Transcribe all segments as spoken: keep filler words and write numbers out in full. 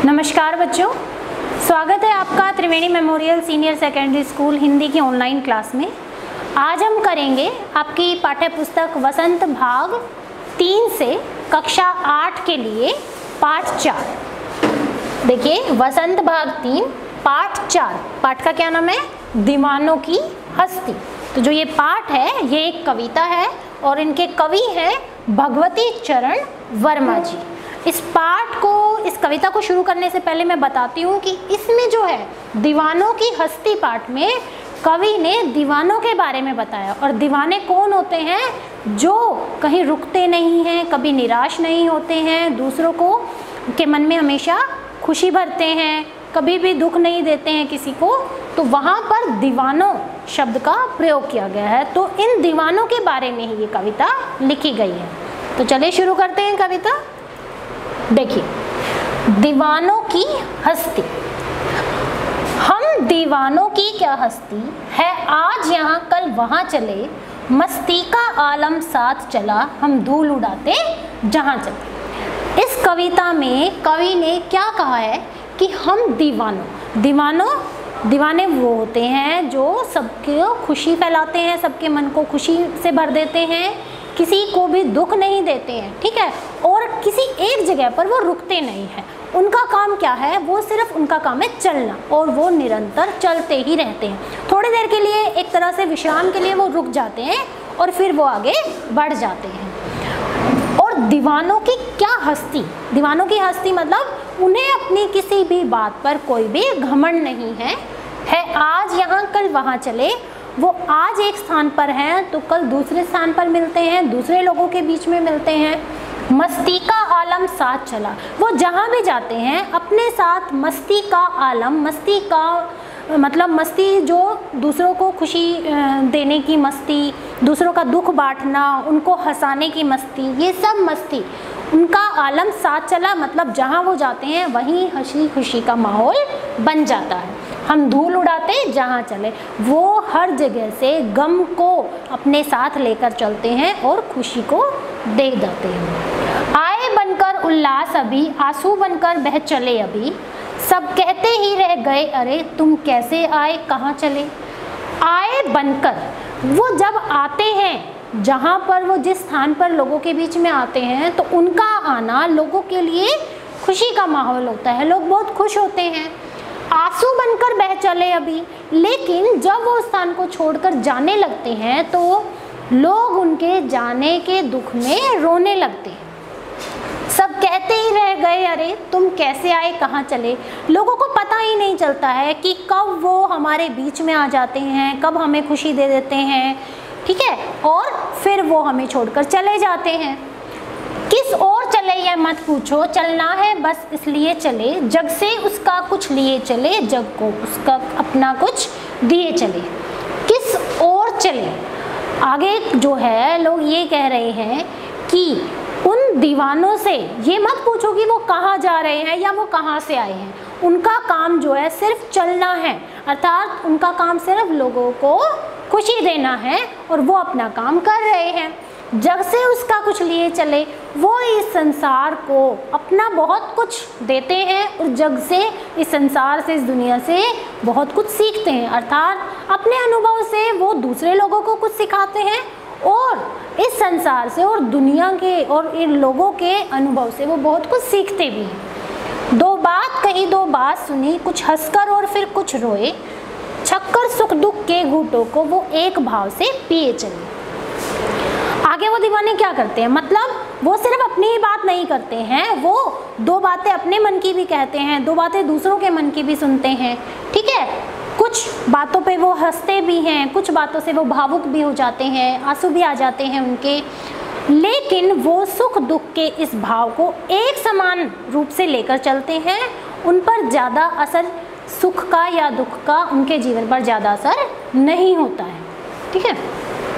नमस्कार बच्चों, स्वागत है आपका Triveni memorial senior secondary school Hindi की ऑनलाइन क्लास में। आज हम करेंगे आपकी पाठ्य पुस्तक वसंत भाग तीन से कक्षा आठ के लिए पाठ चार। देखिए, वसंत भाग तीन पाठ चार, पाठ का क्या नाम है? दीवानों की हस्ती। तो जो ये पाठ है ये एक कविता है और इनके कवि हैं भगवती चरण वर्मा जी। इस पाठ को, इस कविता को शुरू करने से पहले मैं बताती हूँ कि इसमें जो है दीवानों की हस्ती पाठ में कवि ने दीवानों के बारे में बताया। और दीवाने कौन होते हैं? जो कहीं रुकते नहीं हैं, कभी निराश नहीं होते हैं, दूसरों को के मन में हमेशा खुशी भरते हैं, कभी भी दुख नहीं देते हैं किसी को। तो वहाँ पर दीवानों शब्द का प्रयोग किया गया है। तो इन दीवानों के बारे में ही ये कविता लिखी गई है। तो चलिए शुरू करते हैं कविता। देखिए, दीवानों की हस्ती। हम दीवानों की क्या हस्ती है, आज यहाँ कल वहाँ चले, मस्ती का आलम साथ चला, हम धूल उड़ाते जहाँ चले। इस कविता में कवि ने क्या कहा है कि हम दीवानों दीवानों दीवाने वो होते हैं जो सबके खुशी फैलाते हैं, सबके मन को खुशी से भर देते हैं, किसी को भी दुख नहीं देते हैं, ठीक है। और किसी एक जगह पर वो रुकते नहीं हैं। उनका काम क्या है? वो सिर्फ उनका काम है चलना, और वो निरंतर चलते ही रहते हैं। थोड़ी देर के लिए, एक तरह से विश्राम के लिए वो रुक जाते हैं और फिर वो आगे बढ़ जाते हैं। और दीवानों की क्या हस्ती? दीवानों की हस्ती मतलब उन्हें अपनी किसी भी बात पर कोई भी घमंड नहीं है है आज यहाँ कल वहाँ चले। वो आज एक स्थान पर हैं तो कल दूसरे स्थान पर मिलते हैं, दूसरे लोगों के बीच में मिलते हैं। मस्ती का आलम साथ चला, वो जहाँ भी जाते हैं अपने साथ मस्ती का आलम, मस्ती का मतलब मस्ती जो दूसरों को खुशी देने की मस्ती, दूसरों का दुख बांटना, उनको हंसाने की मस्ती, ये सब मस्ती उनका आलम साथ चला। मतलब जहाँ वो जाते हैं वहीं हंसी खुशी का माहौल बन जाता है। हम धूल उड़ाते जहाँ चले, वो हर जगह से गम को अपने साथ लेकर चलते हैं और खुशी को दे देते हैं। आए बनकर उल्लास अभी, आंसू बनकर बह चले अभी, सब कहते ही रह गए अरे तुम कैसे आए कहाँ चले। आए बनकर, वो जब आते हैं जहाँ पर, वो जिस स्थान पर लोगों के बीच में आते हैं तो उनका आना लोगों के लिए खुशी का माहौल होता है, लोग बहुत खुश होते हैं। आंसू बनकर बह चले अभी, लेकिन जब वो स्थान को छोड़कर जाने लगते हैं तो लोग उनके जाने के दुख में रोने लगते हैं। सब कहते ही रह गए अरे तुम कैसे आए कहाँ चले। लोगों को पता ही नहीं चलता है कि कब वो हमारे बीच में आ जाते हैं, कब हमें खुशी दे देते हैं, ठीक है, और फिर वो हमें छोड़कर चले जाते हैं। किस ओर चले यह मत पूछो, चलना है बस इसलिए चले, जग से उसका कुछ लिए चले, जग को उसका अपना कुछ दिए चले। किस ओर चले, आगे जो है लोग ये कह रहे हैं कि उन दीवानों से ये मत पूछो कि वो कहाँ जा रहे हैं या वो कहाँ से आए हैं। उनका काम जो है सिर्फ चलना है, अर्थात उनका काम सिर्फ लोगों को खुशी देना है और वो अपना काम कर रहे हैं। जग से उसका कुछ लिए चले, वो इस संसार को अपना बहुत कुछ देते हैं और जग से, इस संसार से, इस दुनिया से बहुत कुछ सीखते हैं। अर्थात अपने अनुभव से वो दूसरे लोगों को कुछ सिखाते हैं और इस संसार से और दुनिया के और इन लोगों के अनुभव से वो बहुत कुछ सीखते भी हैं। दो बात कही दो बात सुनी, कुछ हंसकर और फिर कुछ रोए, छक्कर सुख दुख के घूंटों को वो एक भाव से पिए चले। आगे वो दीवाने क्या करते हैं, मतलब वो सिर्फ अपनी ही बात नहीं करते हैं, वो दो बातें अपने मन की भी कहते हैं, दो बातें दूसरों के मन की भी सुनते हैं, ठीक है। कुछ बातों पे वो हंसते भी हैं, कुछ बातों से वो भावुक भी हो जाते हैं, आंसू भी आ जाते हैं उनके, लेकिन वो सुख दुख के इस भाव को एक समान रूप से लेकर चलते हैं। उन पर ज़्यादा असर सुख का या दुख का उनके जीवन पर ज़्यादा असर नहीं होता है, ठीक है।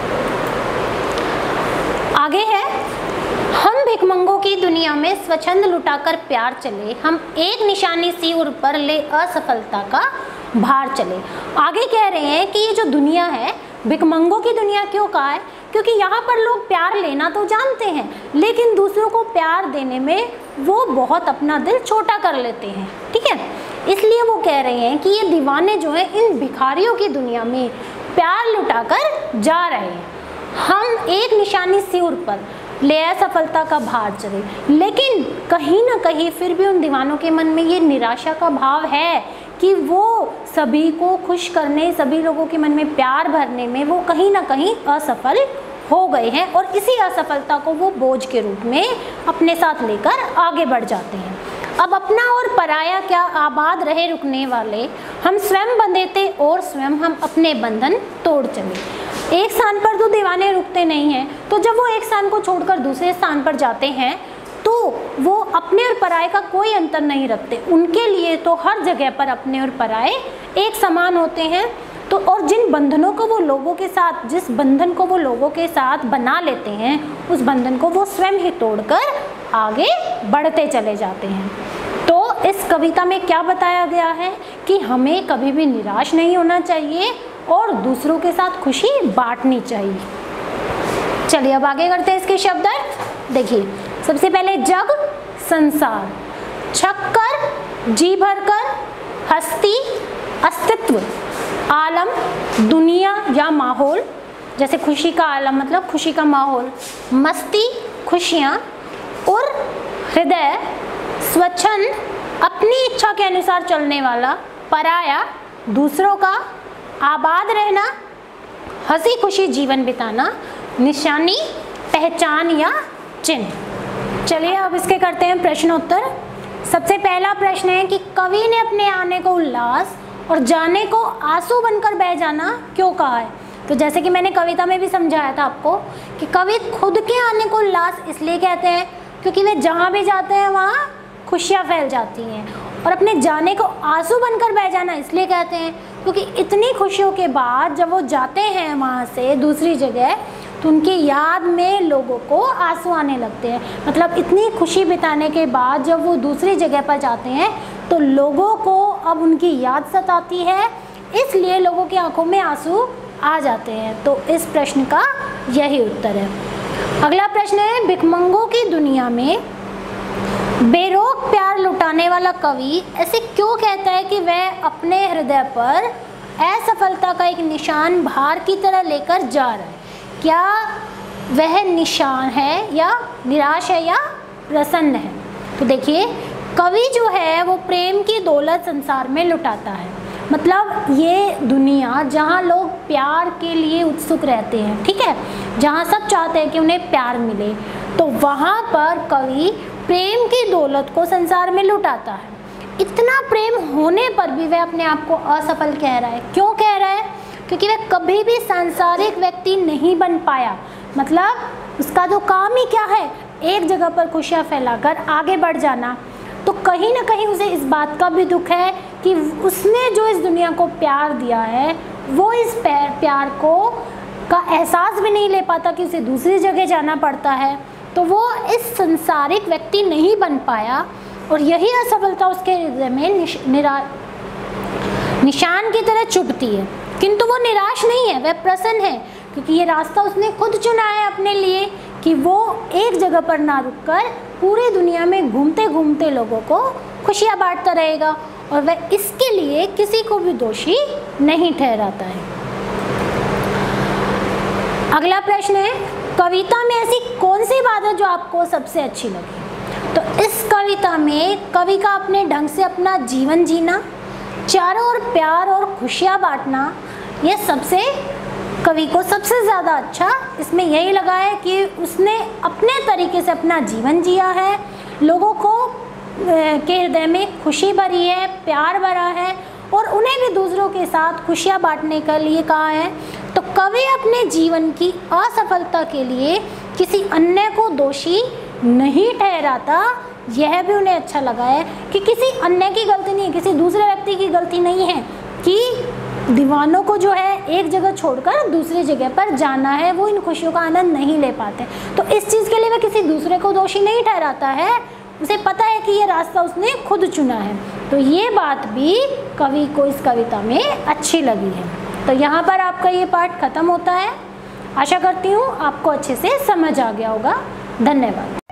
आगे है, हम भिखमंगों की दुनिया में स्वच्छंद लुटाकर प्यार चले, हम एक निशानी सी उर पर ले असफलता का भार चले। आगे कह रहे हैं कि ये जो दुनिया है, भिखमंगों की दुनिया क्यों कहा है? क्योंकि यहाँ पर लोग प्यार लेना तो जानते हैं, लेकिन दूसरों को प्यार देने में वो बहुत अपना दिल छोटा कर लेते हैं, ठीक है। इसलिए वो कह रहे हैं कि ये दीवाने जो हैं इन भिखारियों की दुनिया में प्यार लुटाकर जा रहे हैं। हम एक निशानी सिर पर ले आए सफलता का भार चढ़े, लेकिन कहीं ना कहीं फिर भी उन दीवानों के मन में ये निराशा का भाव है कि वो सभी को खुश करने, सभी लोगों के मन में प्यार भरने में वो कहीं ना कहीं असफल हो गए हैं और इसी असफलता को वो बोझ के रूप में अपने साथ लेकर आगे बढ़ जाते हैं। अब अपना और पराया क्या, आबाद रहे रुकने वाले, हम स्वयं बंधे थे और स्वयं हम अपने बंधन तोड़ चले। एक स्थान पर तो दीवाने रुकते नहीं हैं, तो जब वो एक स्थान को छोड़कर दूसरे स्थान पर जाते हैं तो वो अपने और पराये का कोई अंतर नहीं रखते। उनके लिए तो हर जगह पर अपने और पराये एक समान होते हैं। तो और जिन बंधनों को वो लोगों के साथ, जिस बंधन को वो लोगों के साथ बना लेते हैं, उस बंधन को वो स्वयं ही तोड़कर आगे बढ़ते चले जाते हैं। तो इस कविता में क्या बताया गया है कि हमें कभी भी निराश नहीं होना चाहिए और दूसरों के साथ खुशी बांटनी चाहिए। चलिए अब आगे करते हैं इसके शब्द अर्थ। देखिए, सबसे पहले जग, संसार, छक्कर, जी भरकर, हस्ती, अस्तित्व, आलम, दुनिया या माहौल, जैसे खुशी का आलम मतलब खुशी का माहौल, मस्ती, खुशियाँ, और हृदय, स्वच्छंद, अपनी इच्छा के अनुसार चलने वाला, पराया, दूसरों का, आबाद रहना, हंसी खुशी जीवन बिताना, निशानी, पहचान या चिन्ह। चलिए अब इसके करते हैं प्रश्नोत्तर। सबसे पहला प्रश्न है कि कवि ने अपने आने को उल्लास और जाने को आंसू बनकर बह जाना क्यों कहा है। तो जैसे कि मैंने कविता में भी समझाया था आपको कि कवि खुद के आने को उल्लास इसलिए कहते हैं क्योंकि वे जहाँ भी जाते हैं वहाँ खुशियाँ फैल जाती हैं, और अपने जाने को आंसू बनकर बह जाना इसलिए कहते हैं क्योंकि इतनी खुशियों के बाद जब वो जाते हैं वहाँ से दूसरी जगह तो उनकी याद में लोगों को आंसू आने लगते हैं। मतलब इतनी खुशी बिताने के बाद जब वो दूसरी जगह पर जाते हैं तो लोगों को अब उनकी याद सताती है, इसलिए लोगों की आंखों में आंसू आ जाते हैं। तो इस प्रश्न का यही उत्तर है। अगला प्रश्न है, भिखमंगों की दुनिया में बेरोक प्यार लुटाने वाला कवि ऐसे क्यों कहता है कि वह अपने हृदय पर असफलता का एक निशान भार की तरह लेकर जा रहा है। क्या वह निशान है या निराश है या प्रसन्न है। तो देखिए, कवि जो है वो प्रेम की दौलत संसार में लुटाता है। मतलब ये दुनिया जहाँ लोग प्यार के लिए उत्सुक रहते हैं, ठीक है, जहाँ सब चाहते हैं कि उन्हें प्यार मिले, तो वहाँ पर कवि प्रेम की दौलत को संसार में लुटाता है। इतना प्रेम होने पर भी वह अपने आप को असफल कह रहा है। क्यों कह रहा है? क्योंकि वह कभी भी सांसारिक व्यक्ति नहीं बन पाया। मतलब उसका जो काम ही क्या है, एक जगह पर खुशियाँ फैलाकर आगे बढ़ जाना। तो कहीं ना कहीं उसे इस बात का भी दुख है कि उसने जो इस दुनिया को प्यार दिया है वो इस प्यार को का एहसास भी नहीं ले पाता कि उसे दूसरी जगह जाना पड़ता है। तो वो इस संसारिक व्यक्ति नहीं बन पाया और यही असफलता उसके हृदय में निश, निरा निशान की तरह चुभती है। किंतु वो निराश नहीं है, वह प्रसन्न है क्योंकि ये रास्ता उसने खुद चुना है अपने लिए कि वो एक जगह पर ना रुककर पूरी दुनिया में घूमते घूमते लोगों को खुशियाँ बांटता रहेगा और वह इसके लिए किसी को भी दोषी नहीं ठहराता है। अगला प्रश्न है, कविता में ऐसी कौन सी बात है जो आपको सबसे अच्छी लगी। तो इस कविता में कवि का अपने ढंग से अपना जीवन जीना, चारों ओर प्यार और खुशियाँ बांटना, यह सबसे कवि को सबसे ज़्यादा अच्छा इसमें यही लगा है कि उसने अपने तरीके से अपना जीवन जिया है, लोगों को के हृदय में खुशी भरी है, प्यार भरा है और उन्हें भी दूसरों के साथ खुशियाँ बांटने के लिए कहा है। तो कवि अपने जीवन की असफलता के लिए किसी अन्य को दोषी नहीं ठहराता, यह भी उन्हें अच्छा लगा है कि किसी अन्य की गलती नहीं है, किसी दूसरे व्यक्ति की गलती नहीं है कि दीवानों को जो है एक जगह छोड़कर दूसरी जगह पर जाना है, वो इन खुशियों का आनंद नहीं ले पाते। तो इस चीज़ के लिए वह किसी दूसरे को दोषी नहीं ठहराता है, उसे पता है कि ये रास्ता उसने खुद चुना है। तो ये बात भी कवि को इस कविता में अच्छी लगी है। तो यहाँ पर आपका ये पाठ खत्म होता है। आशा करती हूँ आपको अच्छे से समझ आ गया होगा। धन्यवाद।